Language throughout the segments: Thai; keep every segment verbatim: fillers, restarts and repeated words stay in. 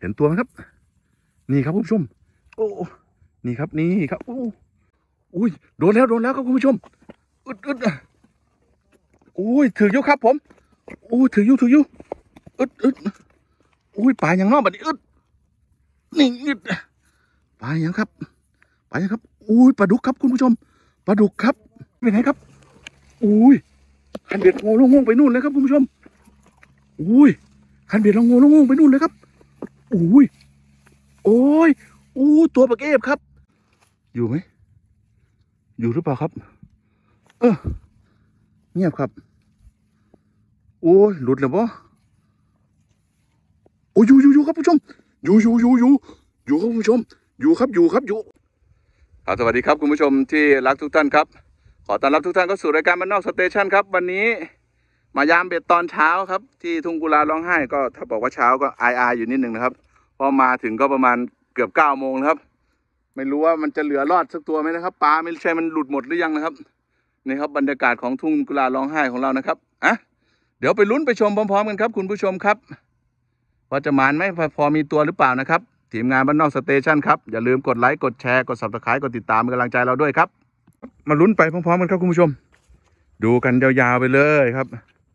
เห็นตัวไหมครับนี่ครับคุณผู้ชมโอ้นี่ครับนี่ครับโอ้อุ้ยโดนแล้วโดนแล้วครับคุณผู้ชมอึดอึดอุ้ยถืออยู่ครับผมอุ้ยถืออยู่ถืออยู่อึดอึดอุ้ยปลาอย่างนอกแบบนี้อึดนี่อึดปลาอย่างครับปลาอย่างครับอุ้ยปลาดุกครับคุณผู้ชมปลาดุกครับไปไหนครับอุ้ยคันเบ็ดงงลงงไปนู่นเลยครับคุณผู้ชมอุ้ยคันเบ็ดลงงลงงไปนู่นเลยครับอุ้ยโอ้ยอู้ตัวปลาเก็บครับอยู่ไหมอยู่หรือเปล่าครับเออเงียบครับโอ้ยหลุดแล้วปะโอ้ยอยู่อยู่อยู่ครับผู้ชมอยู่อยู่อยู่อยู่อยู่ครับผู้ชมอยู่ครับอยู่ครับอยู่สวัสดีครับคุณผู้ชมที่รักทุกท่านครับขอต้อนรับทุกท่านเข้าสู่รายการบ้านนอกสเตชันครับวันนี้มายามเบ็ดตอนเช้าครับที่ทุ่งกุลาร้องไห้ก็ถ้าบอกว่าเช้าก็อายอายอยู่นิดหนึ่งนะครับพอมาถึงก็ประมาณเกือบเก้าโมงนะครับไม่รู้ว่ามันจะเหลือรอดสักตัวไหมนะครับปลาไม่ใช่มันหลุดหมดหรือยังนะครับนี่ครับบรรยากาศของทุ่งกุลาร้องไห้ของเรานะครับอ่ะเดี๋ยวไปลุ้นไปชมพร้อมๆกันครับคุณผู้ชมครับว่าจะหมานไหมพอมีตัวหรือเปล่านะครับทีมงานบ้านนอกสเตชันครับอย่าลืมกดไลค์กดแชร์กด ซับสไครบ์ กดติดตามเป็นกำลังใจเราด้วยครับมาลุ้นไปพร้อมๆกันครับคุณผู้ชมดูกันยาวๆไปเลยครับ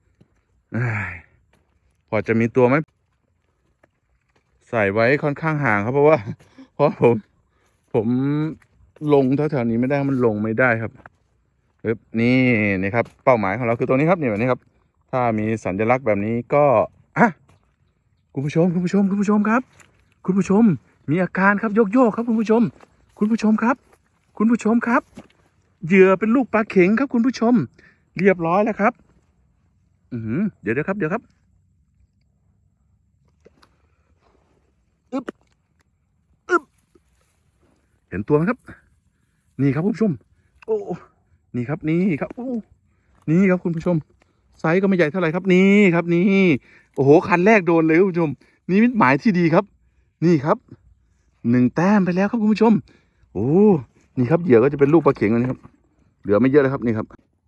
พอจะมีตัวไหมใส่ไว้ค่อนข้างห่างครับเพราะว่าเพราะผมผมลงแถวๆนี้ไม่ได้มันลงไม่ได้ครับปึ๊บนี่นี่ครับเป้าหมายของเราคือตัวนี้ครับนี่แบบนี้ครับถ้ามีสัญลักษณ์แบบนี้ก็อ่ะคุณผู้ชมคุณผู้ชมคุณผู้ชมครับคุณผู้ชมมีอาการครับโยกโยกครับคุณผู้ชมคุณผู้ชมครับคุณผู้ชมครับเหยื่อเป็นลูกปลาเข็งครับคุณผู้ชมเรียบร้อยแล้วครับอือเดี๋ยวเดี๋ยวครับเดี๋ยวครับอึ๊บอึ๊บเห็นตัวไหมครับนี่ครับคุณผู้ชมโอ้นี่ครับนี่ครับโอ้นี่ครับคุณผู้ชมไซส์ก็ไม่ใหญ่เท่าไหร่ครับนี่ครับนี่โอ้โหคันแรกโดนเลยคุณผู้ชมนี่มิตรหมายที่ดีครับนี่ครับหนึ่งแต้มไปแล้วครับคุณผู้ชมโอ้นี่ครับเหยื่อก็จะเป็นลูกปลาเข็งนะครับเหลือไม่เยอะเลยครับนี่ครับ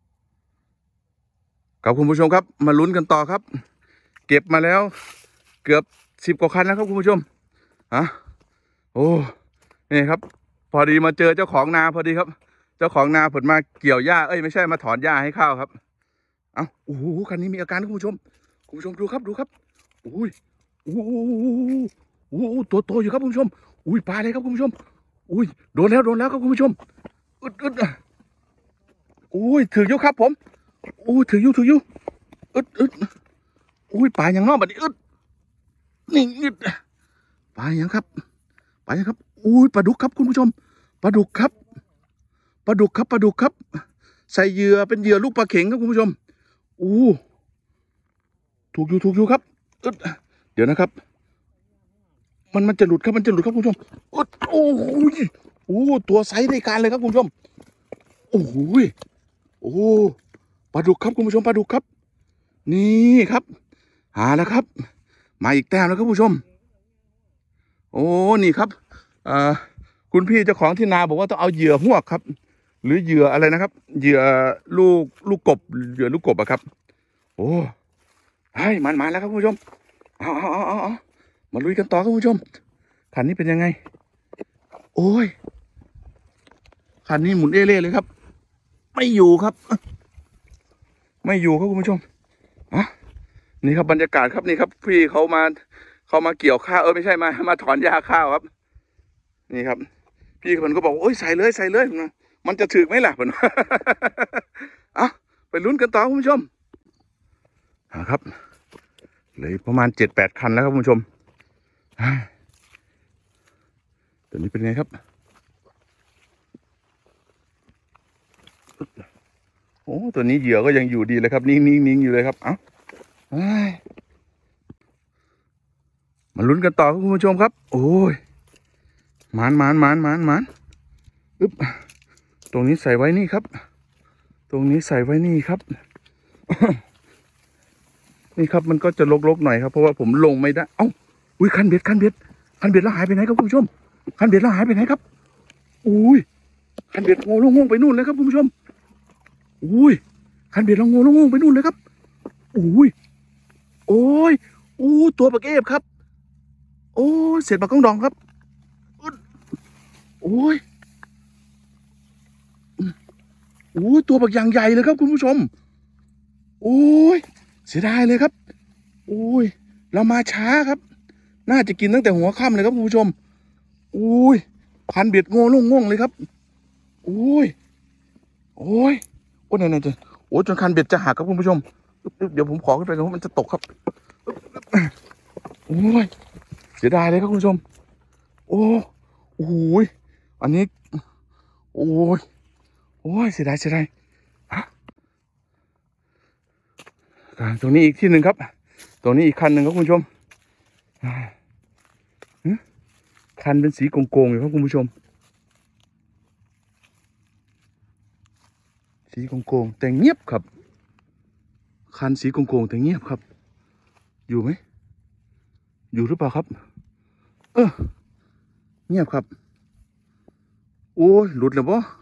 ครับคุณผู้ชมครับมาลุ้นกันต่อครับเก็บมาแล้วเกือบสิบกว่าคันแล้วครับคุณผู้ชมอ่ะโอ้นี่ครับพอดีมาเจอเจ้าของนาพอดีครับเจ้าของนาผลมาเกี่ยวหญ้าเอ้ยไม่ใช่มาถอนหญ้าให้ข้าวครับเอ้าโอ้โหคันนี้มีอาการคุณผู้ชมคุณผู้ชมดูครับดูครับอุ้ยโอ้โหโอ้โหตัวโตอยู่ครับคุณผู้ชมอุ้ยปลาเลยครับคุณผู้ชมอุ้ยโดนแล้วโดนแล้วครับคุณผู้ชมอึดอึดอุ้ยถืออยู่ครับผมอุ้ยถืออยู่ถืออยู่อึดอึดอุ้ยปลาอย่างนอกแบบนี้อึดนี่อึดปลาอย่างครับปลาอย่างครับอุ้ยปลาดุกครับคุณผู้ชมปลาดุกครับปลาดุกครับปลาดุกครับใส่เหยื่อเป็นเหยื่อลูกปลาเข็งครับคุณผู้ชมอู้ถูกอยู่ถูกอยู่ครับอึดเดี๋ยวนะครับมันมันจะหลุดครับมันจะหลุดครับคุณผู้ชมอึดโอ้โหโอ้ตัวไซส์ในการเลยครับคุณผู้ชมโอ้โหโอ้ปลาดุกครับคุณผู้ชมปลาดุกครับนี่ครับหาแล้วครับมาอีกแต้มแล้วครับคุณผู้ชมโอ้นี่ครับอ่าคุณพี่เจ้าของที่นาบอกว่าต้องเอาเหยื่อหวกครับหรือเหยื่ออะไรนะครับเหยื่อลูกลูกกบเหยื่อลูกกบอะครับโอ้ให้มันมาแล้วครับคุณผู้ชมเอาเอาเอาเอามาลุยกันต่อครับคุณผู้ชมคันนี้เป็นยังไงโอ้ยคันนี้หมุนเอเล่เลยครับไม่อยู่ครับไม่อยู่ครับคุณผู้ชมอ่ะนี่ครับบรรยากาศครับนี่ครับพี่เขามาเขามาเกี่ยวข้าวเออไม่ใช่มามาถอนหญ้าข้าวครับนี่ครับพี่คนก็บอกโอ้ยใส่เลยใส่เลยมันจะถึกไหมล่ะผมอ่ะไปลุ้นกันต่อคุณผู้ชมครับเหลือประมาณเจ็ดแปดคันแล้วครับคุณผู้ชมตัวนี้เป็นไงครับโอ้ตัวนี้เหยื่อก็ยังอยู่ดีเลยครับนิ่งนิ่งนิ่งอยู่เลยครับเอ้ามาลุ้นกันต่อครับคุณผู้ชมครับโอ้ยหมานหมานหมานหมานหมานอึ๊บตรงนี้ใส่ไว้นี่ครับตรงนี้ใส่ไว้นี่ครับนี่ครับมันก็จะลกๆหน่อยครับเพราะว่าผมลงไม่ได้เอ้าอุ้ยคันเบ็ดคันเบ็ดคันเบ็ดแล้วหายไปไหนครับคุณผู้ชมคันเบ็ดแล้วหายไปไหนครับอุ้ยคันเบ็ดงงลงงไปนู่นเลยครับคุณผู้ชมอุ้ยคันเบ็ดลงงลงงไปนู่นเลยครับอุ้ยโอ้ยอู้ตัวปลาเก็บครับโอ้ยเศษปลากระดองครับโอ้ยโอ้ยตัวบักอย่างใหญ่เลยครับคุณผู้ชมโอ้ยเสียดายเลยครับโอ้ยเรามาช้าครับน่าจะกินตั้งแต่หัวค่ำเลยครับคุณผู้ชมโอ้ยพันเบ็ดโง่ลงง่งเลยครับโอ้ยโอ้ยโอ้ยไหนๆจะโอ้ยจนคันเบ็ดจะหักครับคุณผู้ชมเดี๋ยวผมขอขึ้นไปก่อนเพราะมันจะตกครับโอ้ยเสียดายเลยครับคุณผู้ชมโอ้โอ้ยอันนี้โอ้ยโอ้ยเสียดายเสียดายตรงนี้อีกที่หนึ่งครับตรงนี้อีกคันหนึ่งครับคุณผู้ชมคันเป็นสีโกงๆอยู่ครับคุณผู้ชมสีโกงๆแต่เงียบครับคันสีโกงๆแต่เงียบครับอยู่ไหมอยู่หรือเปล่าครับเออเงียบครับโอ้ยหลุดแล้วปะ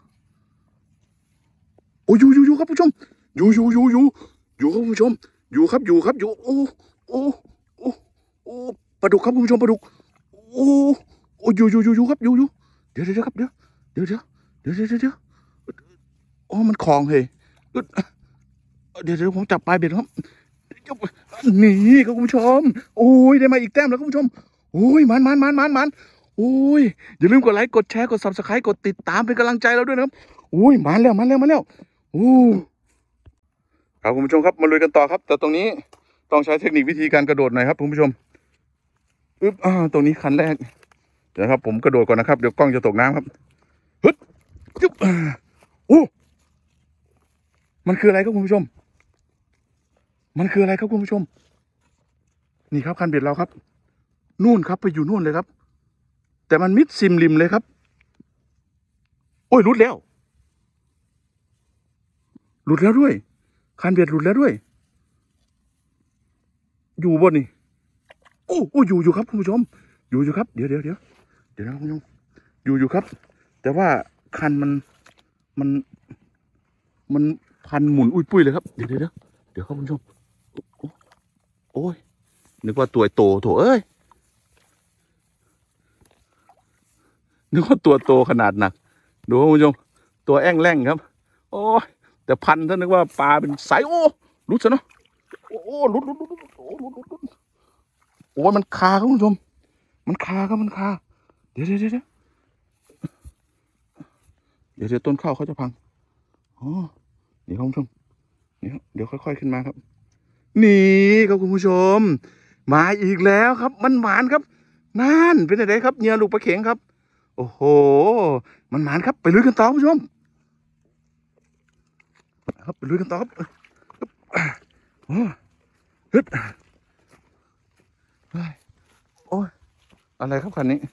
โอ้ยอยู่อยู่อยู่ครับผู้ชมอยู่อยู่อยู่อยู่อยู่ครับผู้ชมอยู่ครับอยู่ครับอยู่โอ้โอ้โอ้โอ้ปลาดุกครับคุณผู้ชมปลาดุกโอ้โอ้อยู่อยู่อยู่อยู่ครับอยู่อยู่เดี๋ยวเดี๋ยวครับเดี๋ยวเดี๋ยวเดี๋ยวเดี๋ยวเดี๋ยวเดี๋ยวโอ้มันคลองเฮ้ยเดี๋ยวเดี๋ยวผมจับปลายเบ็ดครับนี่ครับคุณผู้ชมโอ้ยได้มาอีกแต้มแล้วคุณผู้ชมโอ้ยมันมันมันมันมันโอ้ยอย่าลืมกดไลค์กดแชร์กด ซับสไครบ์ กดติดตามเป็นกำลังใจเราด้วยนะครับโอ้ยมันแล้วมันแล้วมันแล้วโอ้ครับคุณผู้ชมครับมาลุยกันต่อครับแต่ตรงนี้ต้องใช้เทคนิควิธีการกระโดดหน่อยครับคุณผู้ชมอึ๊บอ่าตรงนี้คันแรกเดี๋ยวครับผมกระโดดก่อนนะครับเดี๋ยวกล้องจะตกน้ำครับฮึดจุ๊บโอ้มันคืออะไรครับคุณผู้ชมมันคืออะไรครับคุณผู้ชมนี่ครับคันเบ็ดเราครับนู่นครับไปอยู่นู่นเลยครับแต่มันมิดซิมริมเลยครับโอ้ยหลุดแล้วหลุดแล้วด้วยคันเบ็ดหลุดแล้วด้วยอยู่บนนี่โอ้โอ้อยู่อยู่ครับคุณผู้ชมอยู่อยู่ครับเดี๋ยวเดี๋ยวเดี๋ยวเดี๋ยวนะคุณผู้ชมอยู่อยู่ครับแต่ว่าคันมันมันมันพันหมุนอุ้ยปุ้ยเลยครับเดี๋ยวเดี๋ยวเดี๋ยวเดี๋ยวครับคุณผู้ชมโอ้ยนึกว่าตัวโตโถเอ้ยนึกว่าตัวโตขนาดหนักดูคุณผู้ชมตัวแอ่งแร่งครับโอ้ยแต่พันท่านนึกว่าปลาเป็นสายโอ้รุดซะเนาะโอ้รุดรุดรุดโอ้รุดรุดรุดโอ้มันคาครับคุณผู้ชมมันคาครับมันคาเดี๋ยวเดี๋ยวเดี๋ยวเดี๋ยวเดี๋ยวต้นข้าวเขาจะพังอ๋อเดี๋ยวคุณผู้ชมเดี๋ยวเดี๋ยวค่อยๆขึ้นมาครับนี่ครับคุณผู้ชมมาอีกแล้วครับมันหมานครับนั่นเป็นอะไรครับเหยื่อลูกปลาเข็งครับโอ้โหมันหมานครับไปลุยกันต่อคุณผู้ชมครับไปลุยกันต่อครับโอ้ฮึดโอ้ยอะไรครับคันนี้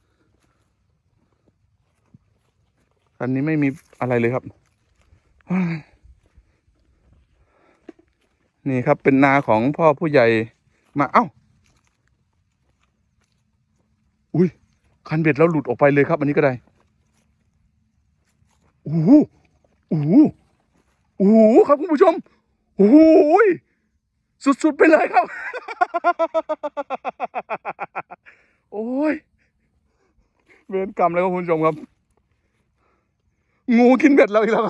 คันนี้ไม่มีอะไรเลยครับนี่ครับเป็นนาของพ่อผู้ใหญ่มาเอ้าอุ้ยคันเบ็ดแล้วหลุดออกไปเลยครับอันนี้ก็ได้โอ้โหโอ้โหโอ้โหครับคุณผู้ชมโอ้โหสุดๆไปเลยครับโอ้ยเวรกรรมเลยครับคุณผู้ชมครับงูกินเบ็ดเราอีกแล้ว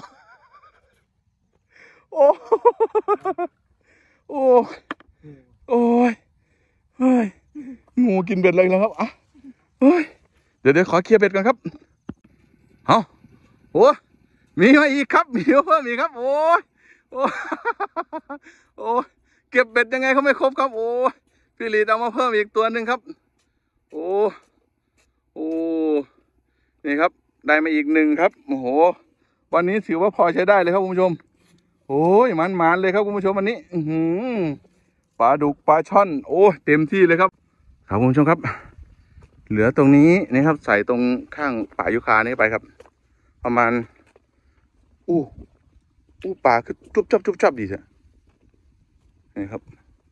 โอ้โอ้โอ้ยเฮ้ยงูกินเบ็ดเลยแล้วครับอ่ะเฮ้ยเดี๋ยวเดี๋ยวขอเคลียร์เบ็ดก่อนครับเอาโอ้มีมาอีกครับมีเพิ่มอีกครับโอ้ยโอ้โอ้เก็บเบ็ดยังไงเขาไม่ครบครับโอ้พี่ลีดเอามาเพิ่มอีกตัวหนึ่งครับโอ้โอ้นี่ครับได้มาอีกหนึ่งครับโอ้โหวันนี้ถือว่าพอใช้ได้เลยครับคุณผู้ชมโอ้ยมันมันเลยครับคุณผู้ชมวันนี้อือปลาดุกปลาช่อนโอ้เต็มที่เลยครับครับคุณผู้ชมครับเหลือตรงนี้นะครับใส่ตรงข้างป่ายุคานี้ไปครับประมาณอู้อู้ปลาคือจุบจับจุบจับดีใช่นี่ครับ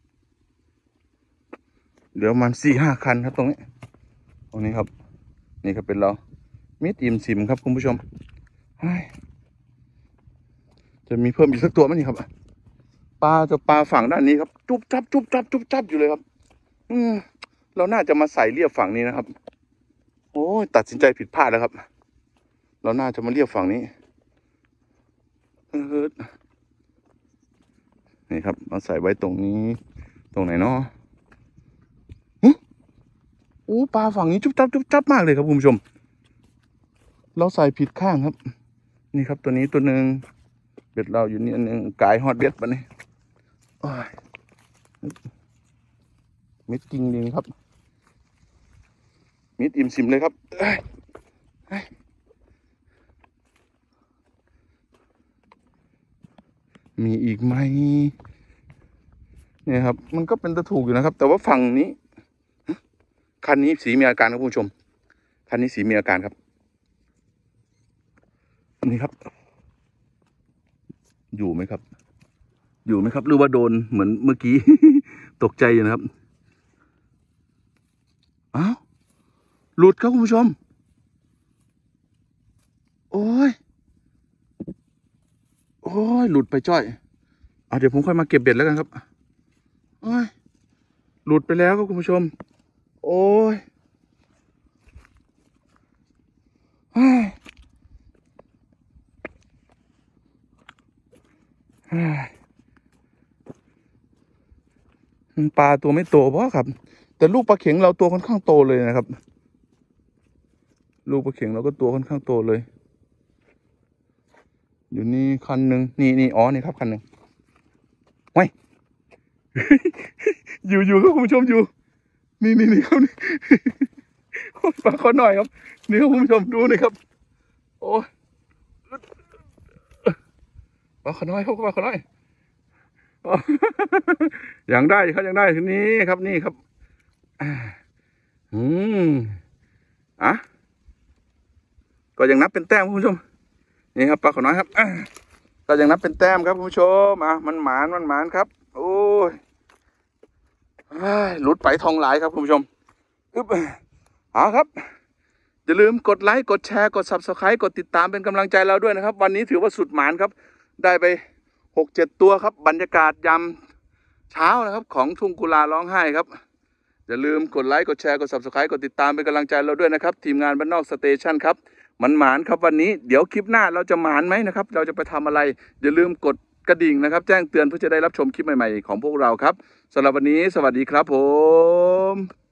เหลือประมาณสี่ห้าคันครับตรงนี้ตรงนี้ครับนี่ครับเป็นเรามิดอิ่มซิมครับคุณผู้ชมจะมีเพิ่มอีกสักตัวไหมนี่ครับปลาจะปลาฝั่งด้านนี้ครับจุบจับจุบจับจุบจับอยู่เลยครับอืมเราน่าจะมาใส่เรียบฝั่งนี้นะครับโอ้ยตัดสินใจผิดพลาดแล้วครับเราน่าจะมาเรียบฝั่งนี้นี่ครับมาใส่ไว้ตรงนี้ตรงไหนเนาะโอ้ปลาฝั่งนี้จุ๊บจับจุ๊บจับมากเลยครับคุณผู้ชมเราใส่ผิดข้างครับนี่ครับตัวนี้ตัวหนึ่งเบ็ดเราอยู่นี่อันหนึ่งกายฮอตเบ็ดปะนี่มิดจริงจริงครับมิดอิ่มซิมเลยครับมีอีกไหมเนี่ยครับมันก็เป็นตะถูกอยู่นะครับแต่ว่าฝั่งนี้คันนี้สีมีอาการครับคุณผู้ชมคันนี้สีมีอาการครับนี่ครับอยู่ไหมครับอยู่ไหมครับหรือว่าโดนเหมือนเมื่อกี้ ตกใจอยู่นะครับอ้าวหลุดครับคุณผู้ชมโอ้ยโอ้ยหลุดไปจ้อยเอาเดี๋ยวผมค่อยมาเก็บเบ็ดแล้วกันครับโอ้ยหลุดไปแล้วครับคุณผู้ชมโอ้ยปลาตัวไม่โตเพราะครับแต่ลูกปลาเข็งเราตัวค่อนข้างโตเลยนะครับลูกปลาเข็งเราก็ตัวค่อนข้างโตเลยอยู่นี่คันหนึ่งนี่นี่อ๋อนี่ครับคันหนึ่งไว้ อยู่อยู่ครับคุณผู้ชมอยู่นี่นี่นี่ครับนี่ปลาเขาหน่อยครับนี่ครับคุณผู้ชมดูหน่อยครับโอ้ปลาเขาน้อยครับปลาเขาน้อยอย่างได้ครับยังได้ทีนี้ครับนี่ครับอืมอ่ะก็ยังนับเป็นแต้มคุณผู้ชมนี่ครับปลาขอน้อยครับก็ยังนับเป็นแต้มครับคุณผู้ชมอ่ะมันหมานมันหมานครับโอ้ยหลุดไปทองหลายครับคุณผู้ชมอึ๊บเอาครับอย่าลืมกดไลค์กดแชร์กด ซับสไครบ์ กดติดตามเป็นกำลังใจเราด้วยนะครับวันนี้ถือว่าสุดหมานครับได้ไปหกเจ็ดตัวครับบรรยากาศยามเช้านะครับของทุ่งกุลาร้องไห้ครับอย่าลืมกดไลค์กดแชร์กด ซับสไครบ์ กดติดตามเป็นกำลังใจเราด้วยนะครับทีมงานบ้านนอกสเตชันครับมันหมานครับวันนี้เดี๋ยวคลิปหน้าเราจะหมานไหมนะครับเราจะไปทำอะไรอย่าลืมกดกระดิ่งนะครับแจ้งเตือนเพื่อจะได้รับชมคลิปใหม่ๆของพวกเราครับสำหรับวันนี้สวัสดีครับผม